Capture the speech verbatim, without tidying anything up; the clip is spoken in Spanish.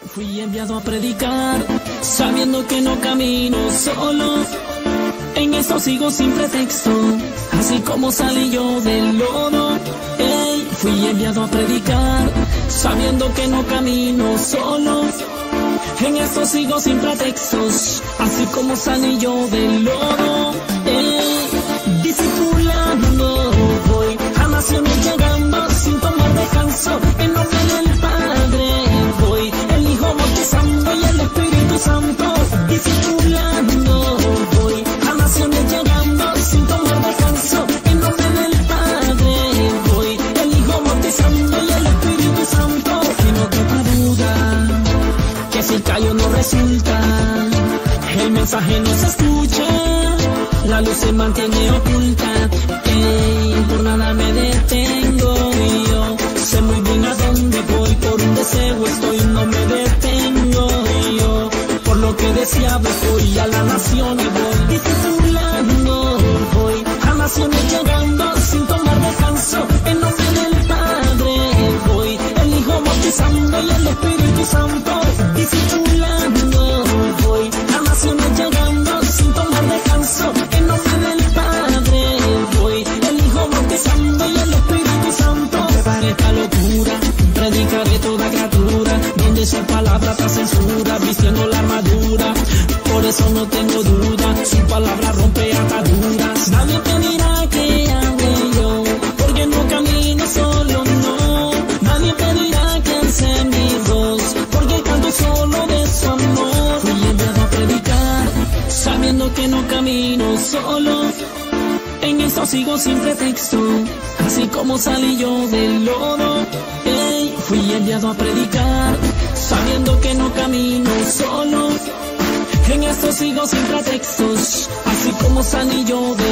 Fui enviado a predicar, sabiendo que no camino solo. En eso sigo sin pretexto, así como salí yo del lodo. Ey, fui enviado a predicar, sabiendo que no camino solo. En eso sigo sin pretextos, así como salí yo del lodo. Ey, discipulando voy a naciones llegando sin tomar descanso. En nombre del Padre voy, el Hijo bautizando y el Espíritu Santo. Discipulando voy a naciones llegando sin tomar descanso. En nombre del Padre voy, el Hijo bautizando y el Espíritu Santo. Y no quepa duda que si callo no resulta, el mensaje no se escucha, la luz se mantiene oculta. Ey, por nada me detengo y yo sé muy bien a dónde voy. Por un deseo estoy, no me detengo y yo por lo que deseaba voy a la nación y voy discipulando voy a naciones llegando sin tomar descanso. En nombre del Padre voy, el Hijo bautizando y el Espíritu Santo. Discipulando voy a naciones llegando sin tomar descanso. En nombre del Padre voy, el Hijo bautizando y el Espíritu Santo. Prepare esta locura, predicaré toda criatura, donde su palabra está censura, vistiendo la armadura. Por eso no tengo duda, su palabra rompe ataduras. Nadie te dirá que hable yo, porque no camino solo, no. Nadie te dirá que alce mi voz, porque canto solo de su amor. Fui enviado a predicar, sabiendo que no camino solo. En esto sigo sin pretexto, así como salí yo del lodo. Ey, fui enviado a predicar, sabiendo que no camino solo. En esto sigo sin pretextos, así como salí yo del lodo.